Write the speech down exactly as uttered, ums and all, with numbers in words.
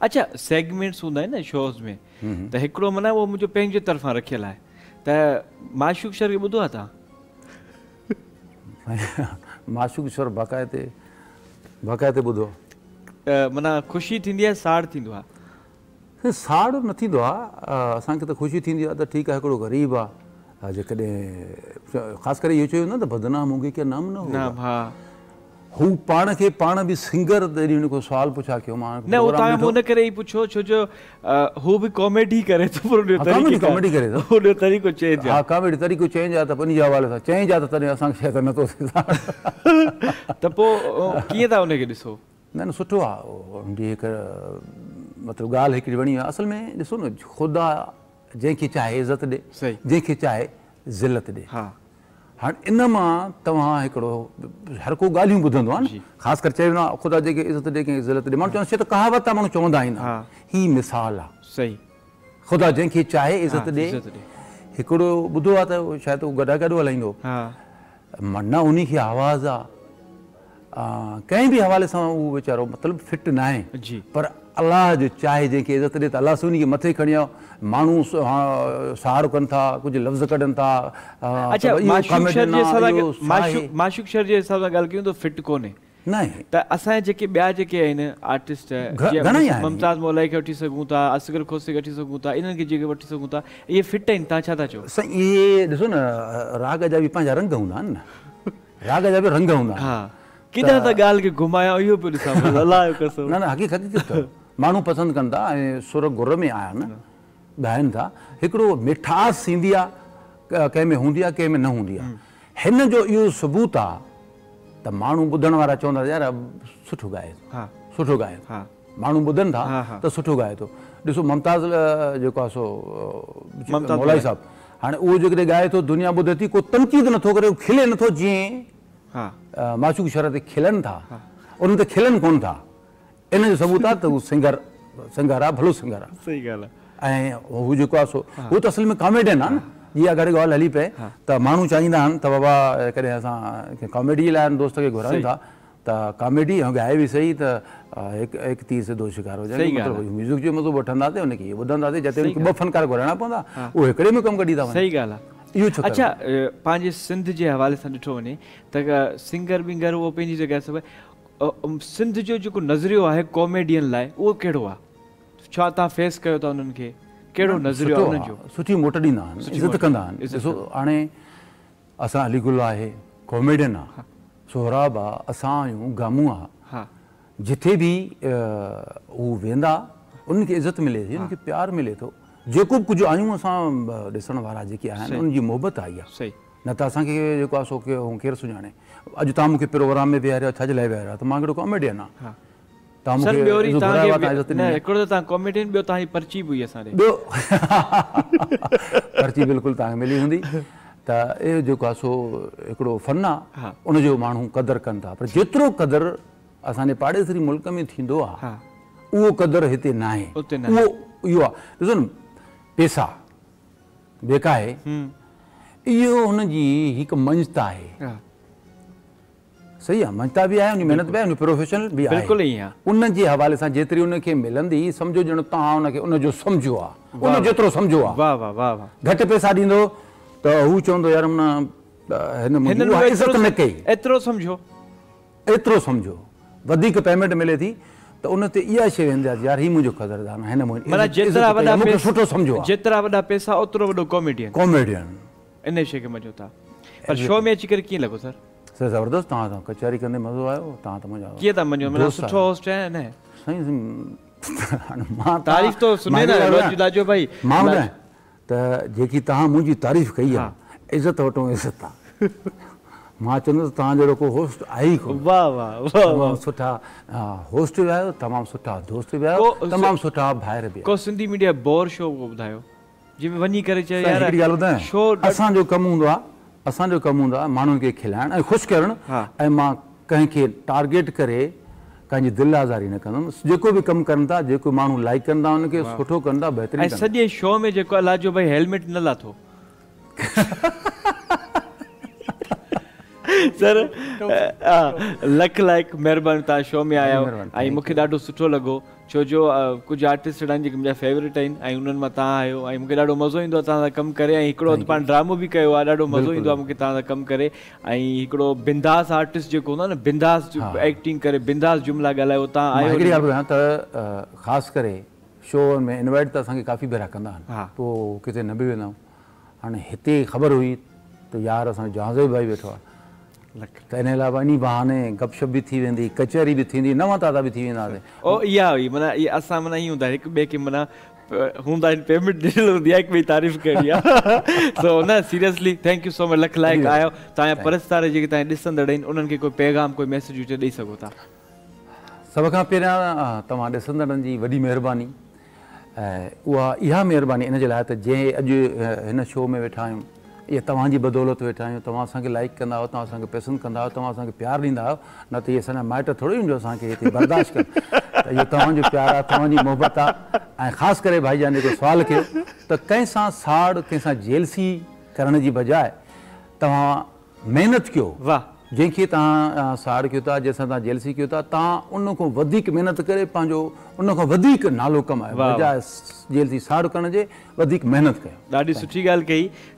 अच्छा सेगमेंट्स हूंदा आहिनि न शोज़ में त हिकिड़ो माना उहो मुंहिंजो पंहिंजे तरफ़ां रखियलु आहे त माशूक शर खे ॿुधो आहे तव्हां? माशूक शर बाक़ाइदे बाक़ाइदे ॿुधो माना ख़ुशी थींदी आहे साड़ थींदो आहे? साड़ न थींदो आहे असांखे त ख़ुशी थींदी आहे त ठीकु आहे हिकिड़ो ग़रीब आहे जेकॾहिं ख़ासि करे इहो चयो न त बदनाम हूंगे क्या नाम न हा हू पाण खे पाण बि सिंगर तॾहिं हुन को सुवाल पुछा कयो मां न उहो तव्हां हुन करे ई पुछो छो जो हू बि कॉमेडी करे थो कॉमेडी कॉमेडी करे थो हुनजो तरीक़ो चेंज हा कॉमेडी तरीक़ो चेंज आहे त उन जे हवाले सां चेंज आहे त तॾहिं असांखे शायदि नथो थिए त पोइ कीअं था हुनखे ॾिसो? न न सुठो आहे हुनजी हिकु मतिलबु ॻाल्हि हिकिड़ी वणी आहे असल में ॾिसो न ख़ुदा जंहिंखे चाहे इज़त ॾे जंहिंखे चाहे ज़िलत ॾे हा हाणे इन मां तव्हां हिकिड़ो हर को ॻाल्हियूं ॿुधंदो आहे न ख़ासि करे चयो आहे ख़ुदा जेके इज़त ॾे कंहिंखे ज़िलत ॾे माण्हू चवंदा त कहावत आहे माण्हू चवंदा आहिनि हीअ मिसाल आहे सही ख़ुदा जंहिंखे चाहे इज़त ॾे हिकिड़ो ॿुधो आहे त शायदि उहो गॾा गॾु हलाईंदो न उन खे आवाज़ु आहे कंहिं बि हवाले सां उहो वीचारो मतिलबु फिट न आहे पर अलाह जो चाहे जंहिंखे इज़त ॾे त अलाह उन खे मथे खणी आओ माण्हू सहारो कनि था कुझु लफ़्ज़ कढनि था माशूक शर जे हिसाब सां ॻाल्हि कयूं त फिट कोन्हे न त असांजे जेके ॿिया जेके आहिनि आर्टिस्ट मुमताज़ मौलाई खे वठी सघूं था असगर खोसे खे वठी सघूं था इन्हनि खे जेके वठी सघूं था इहे फिट आहिनि तव्हां छा था चओ? साईं इहे ॾिसो न राग जा बि पंहिंजा रंग हूंदा आहिनि न राग जा बि रंग हूंदा हा किथां त ॻाल्हि खे घुमाया इहो पियो ॾिसां अलाह जो कसम न न हक़ीक़त माण्हू पसंदि कनि था ऐं सुर गुर में आया न ॻाइनि था हिकिड़ो मिठास ईंदी आहे कंहिं में हूंदी आहे कंहिं में न हूंदी आहे हिन जो इहो सबूत आहे त माण्हू ॿुधण वारा चवंदा यार सुठो ॻाए थो सुठो ॻाए थो माण्हू ॿुधनि था त सुठो ॻाए थो ॾिसो मुमताज़ जेको आहे सो मौलाई साहिबु हाणे उहो जेकॾहिं ॻाए थो दुनिया ॿुधे थी को तनक़ीद नथो करे खिले नथो जीअं माशूक शर ते खिलनि था उन्हनि ते खिलनि कोन था इन जो सबूत आहे त उहो सिंगर सिंगर आहे भलो सिंगर आहे सही ॻाल्हि आहे ऐं हू जेको आहे सो उहो त असल में कॉमेडियन आहे न जीअं अगरि ॻाल्हि हली पए त माण्हू चाहींदा आहिनि त बाबा कॾहिं असां कॉमेडी लाइ दोस्त खे घुरायूं था त कॉमेडी ऐं ॻाए बि सही त हिकु हिकु तीर से दो शिकार हुजे म्यूज़िक जो मज़ो वठंदासीं हुनखे इहो ॿुधंदासीं जिते हुनखे ॿ फनकार घुराइणा पवंदा उहो हिकिड़े में कमु कढी था वञनि। सही ॻाल्हि आहे इहो अच्छा पंहिंजे सिंध जे हवाले सां ॾिठो वञे त सिंगर विंगर उहो पंहिंजी जॻह सभु सिंध जो जेको नज़रियो आहे कॉमेडियन लाइ उहो कहिड़ो आहे? छा तव्हां फेस कयो था उन्हनि खे? कहिड़ो नज़रियो आहे उन्हनि जो? सुठी मोट ॾींदा आहिनि इज़त कंदा आहिनि ॾिसो हाणे असां अलीगुल आहे कॉमेडियन आहे सोहराब आहे असां आहियूं गामू आहे जिथे बि हू वेंदा उन्हनि खे इज़त मिले थी उन्हनि खे प्यारु मिले थो जेको बि कुझु आहियूं असां ॾिसण वारा जेके आहिनि उन्हनि जी मोहबत आई आहे न त असांखे जेको आहे सो केरु सुञाणे अॼु तव्हां मूंखे प्रोग्राम में विहारियो छाजे लाइ विहारियो त मां हिकिड़ो कॉमेडियन आहियां पर्ची बिल्कुलु तव्हांखे मिली हूंदी त इहो जेको आहे सो हिकिड़ो फन आहे उनजो माण्हू क़दुरु कनि था पर जेतिरो क़दुरु असांजे पाड़ेसरी मुल्क में थींदो आहे उहो क़दुरु हिते न आहे उहो इहो आहे ॾिसो न पैसा जेका आहे इहो हुनजी हिकु मंजता आहे सही आहे मंजता बि आहे उन महिनत बि आहे उन प्रोफेशनल बि आहे उन जे हवाले सां जेतिरी उनखे मिलंदी सम्झो ॼण तव्हां उनखे उनजो सम्झो आहे उन जेतिरो सम्झो आहे घटि पैसा ॾींदो त हू चवंदो यार इज़त न कई एतिरो सम्झो एतिरो सम्झो वधीक पेमेंट मिले थी त उन ते इहा शइ वेंदी आहे यार हीउ मुंहिंजो क़दुरदान आहे हिन सुठो सम्झो जेतिरा वॾा पैसा ओतिरो वॾो कॉमेडियन कॉमेडियन इन शइ खे मज़ो था पर शो में अची करे कीअं लॻो सर? सर ज़बरदस्त तव्हां सां कचहरी कंदे मज़ो आयो तव्हां त मज़ो कीअं था मञो माना सुठो होस्ट आहे न साईं मां तारीफ़ तो सुने न रोजदाजो भाई मां न त जेकी तव्हां मुंहिंजी तारीफ़ कई आहे इज़त वठो इज़त आहे मां चवंदुसि तव्हां जहिड़ो को होस्ट आहे ई कोन वाह वाह तमामु सुठा होस्ट बि आहियो तमामु सुठा दोस्त बि आहियो तमामु सुठा भाइर बि को सिंधी मीडिया बोर शो ॿुधायो जंहिंमें वञी करे चए यार हिकिड़ी ॻाल्हि ॿुधायां असांजो कमु हूंदो आहे असांजो कमु हूंदो आहे माण्हुनि खे खिलाइणु ऐं ख़ुशि करणु ऐं मां कंहिंखे टारगेट करे कंहिंजी दिलि आज़ारी न कंदुमि जेको बि कमु कनि था जेको माण्हू लाइक कंदा उनखे सुठो कनि था बहितरीनु सॼे शो में जेको अलाह जो भाई हेलमेट न लाथो सर लख लाइक महिरबानी तव्हां शो में आया ऐं मूंखे ॾाढो सुठो लॻो छो जो कुझु आर्टिस्ट आहिनि जेके मुंहिंजा फेवरेट आहिनि ऐं उन्हनि मां तव्हां आहियो ऐं मूंखे ॾाढो मज़ो ईंदो आहे तव्हां सां कमु करे ऐं हिकिड़ो पाण ड्रामो बि कयो आहे ॾाढो मज़ो ईंदो आहे मूंखे तव्हां सां कमु करे ऐं हिकिड़ो बिंदास आर्टिस्ट जेको हूंदो आहे न बिंदास एक्टिंग करे बिंदास जुमिला ॻाल्हायो तव्हां आयो हिकिड़ी ॻाल्हि ॿुधायां त ख़ासि करे शो में इनवाइट त असांखे काफ़ी भेरा कंदा आहिनि पोइ किथे न बि वेंदा आहियूं हाणे हिते ख़बर हुई त यार असांजो जहाज़ भाई वेठो आहे त इन अलावा इन बहाने गपशप बि थी वेंदी कचहरी बि थींदी नवां ताज़ा बि थी वेंदासीं ओ इहा हुई माना इहा असां माना ईअं हूंदा हिकु ॿिए खे माना हूंदा आहिनि पेमेंट ॾिनल हूंदी आहे हिकु ॿिए तारीफ़ करिणी आहे सो न seriously thank you so much lakh लाइक़ु आहियो तव्हांजा परस्तार जेके तव्हांजे ॾिसंदड़ आहिनि उन्हनि खे कोई पैगाम कोई मैसेज हुजे ॾेई सघो था सभ खां पहिरियां तव्हां ॾिसंदड़नि जी वॾी महिरबानी ऐं उहा इहा महिरबानी इन जे लाइ त जंहिं अॼु हिन शो में वेठा आहियूं इहा तव्हांजी बदौलत वेठा आहियूं तव्हां असांखे लाइक कंदा आहियो तव्हां असांखे पसंदि कंदा आहियो तव्हां असांखे प्यारु ॾींदा आहियो न त इहे असांजा माइट थोरो ईंदो असांखे हिते बर्दाश्त कनि त इहो तव्हांजो प्यारु आहे तव्हांजी मोहबत आहे ऐं ख़ासि करे भाईजान जेको सुवालु कयो त कंहिंसां साड़ कंहिंसां जेलसी करण जी बजाए तव्हां महिनत कयो वाह जंहिंखे तव्हां साड़ कयो था जंहिंसां तव्हां जेलसी कयो था तव्हां उन खां वधीक महिनत करे पंहिंजो उन खां वधीक नालो कमायो बजाए जेलसी साड़ करण जे वधीक महिनत कयो ॾाढी सुठी ॻाल्हि कई